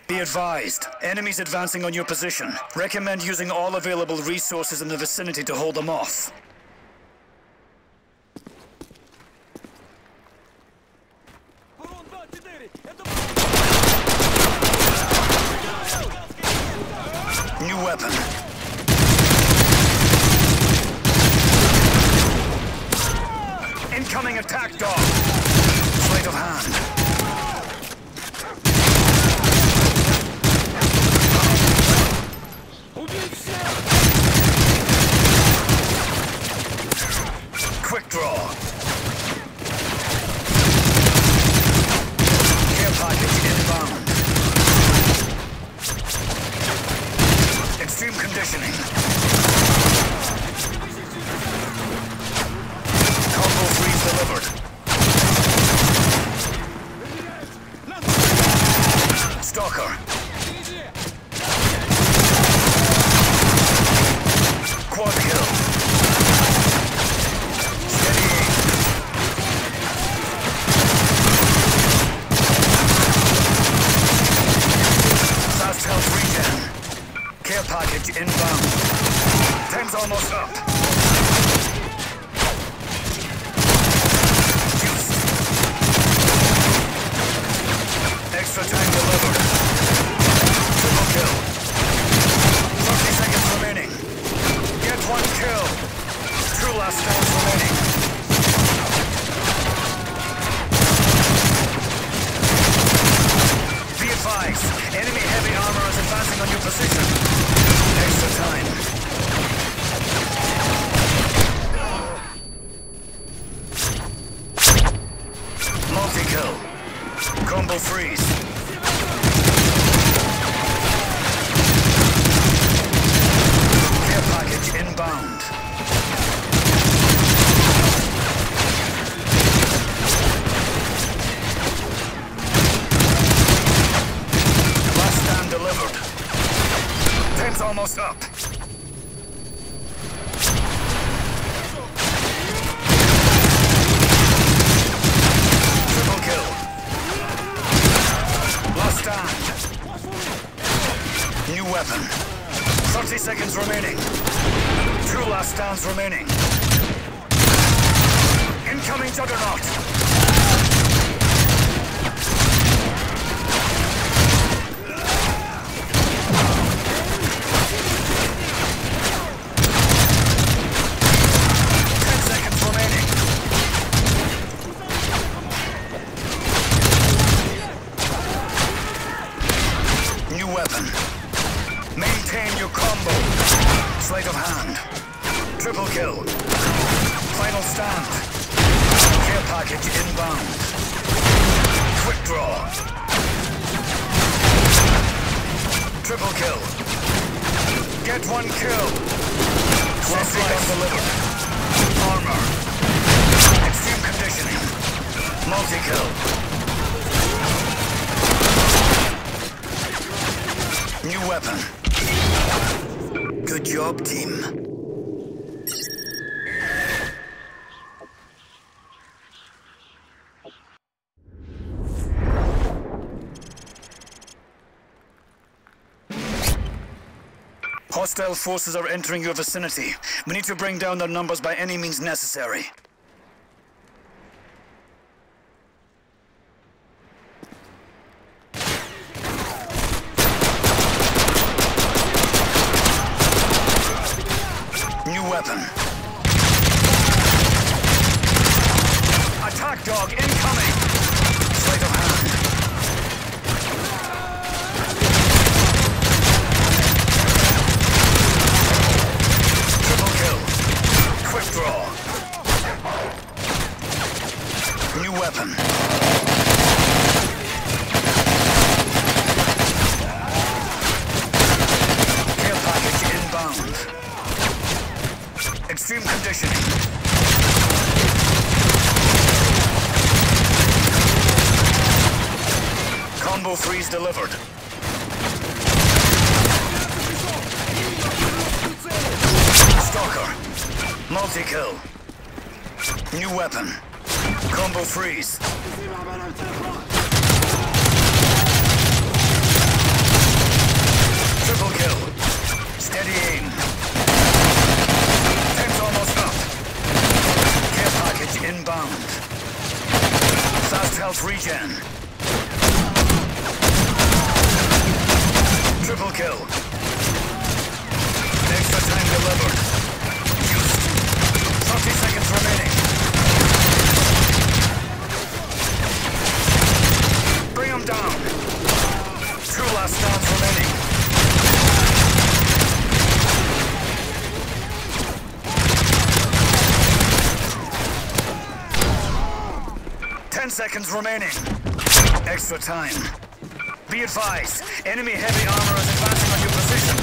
Be advised, enemies advancing on your position. Recommend using all available resources in the vicinity to hold them off. New weapon. Incoming attack dog. Sleight of hand. Quick draw. Care package inbound. Extreme conditioning. Combo freeze delivered. Stalker. Quad kill. Steady aim. Fast health regen. Care package inbound. Time's almost up. Juiced. Extra time delivered. Triple kill. 30 seconds remaining. Get one kill. Two last stands remaining. Be advised, enemy heavy armor is advancing on your position. Extra time. Multi-kill. Combo freeze. Care package inbound. Last stand delivered. Time's almost up. Triple kill. Last stand. New weapon. 30 seconds remaining. Two last stands remaining. Incoming Juggernaut. Weapon. Maintain your combo. Sleight of hand. Triple kill. Final stand. Care package inbound. Quick draw. Triple kill. Get one kill. Safety gun delivered. Armor. Extreme conditioning. Multi-kill. New weapon. Good job, team. Hostile forces are entering your vicinity. We need to bring down their numbers by any means necessary. Weapon. Attack dog incoming. Sleight of hand. Triple kill. Quick draw. New weapon. Care package inbound. Extreme conditioning. Combo freeze delivered. Stalker. Multi-kill. New weapon. Combo freeze. Triple kill. Steady aim. Ten's almost up. Care package inbound. Fast health regen. Triple kill. Extra time delivered. Used. 30 seconds remaining. Bring them down. 2 last rounds remaining. Seconds remaining. Extra time. Be advised, enemy heavy armor is advancing on your position.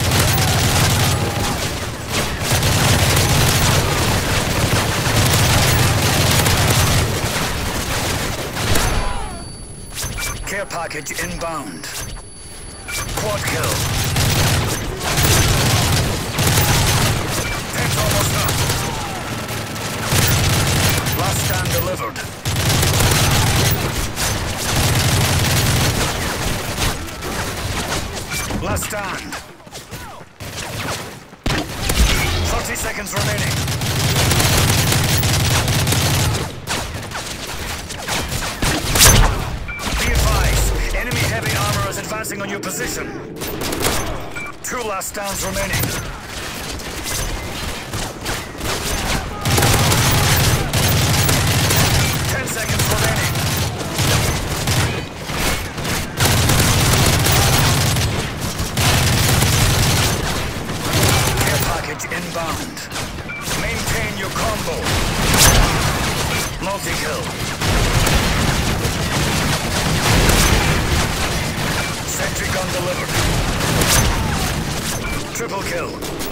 Care package inbound. Quad kill. Ten's almost up. Last stand delivered. Last stand. 30 seconds remaining. Be advised, enemy heavy armor is advancing on your position. 2 last stands remaining. Inbound. Maintain your combo. Multi-kill. Sentry gun delivered. Triple kill.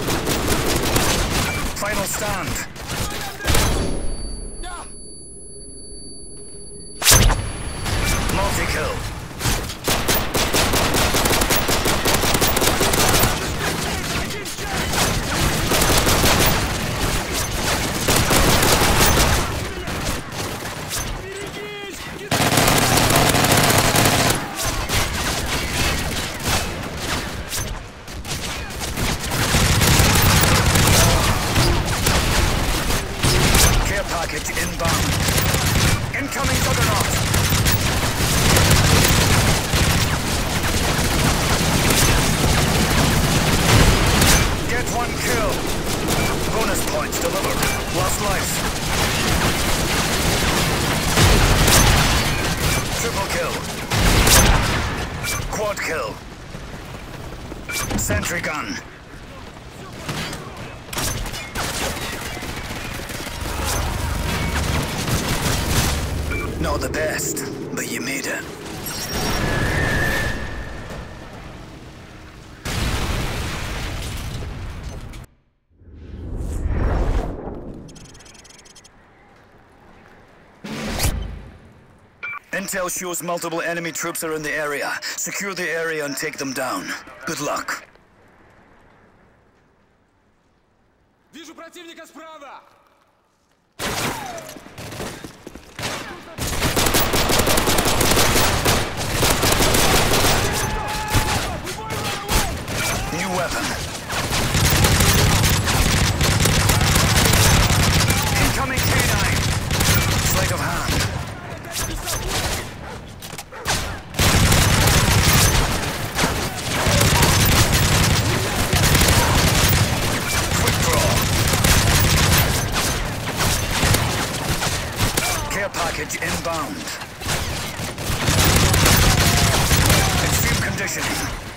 Final stand. Multi-kill. Package inbound. Incoming juggernaut. Get 1 kill. Bonus points delivered. Lost life. Triple kill. Quad kill. Sentry gun. Not the best, but you made it. Intel shows multiple enemy troops are in the area. Secure the area and take them down. Good luck. Вижу противника справа! New weapon. Incoming K9. Sleight of hand. Quick draw. Care package inbound. Extreme conditioning.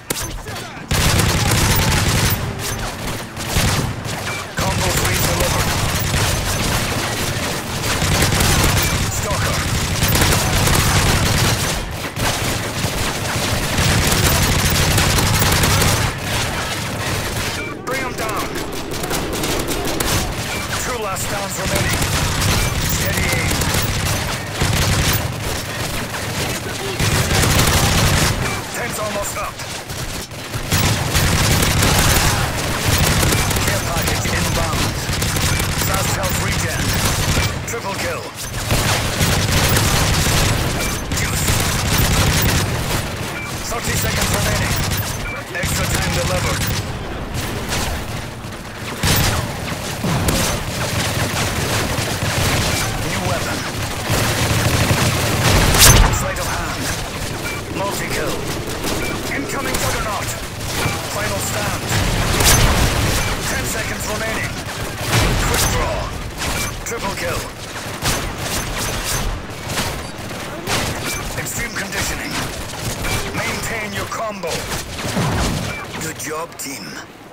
Last rounds remaining. Steady aim. Ten's almost up. kill. Extreme conditioning. Maintain your combo. Good job, team.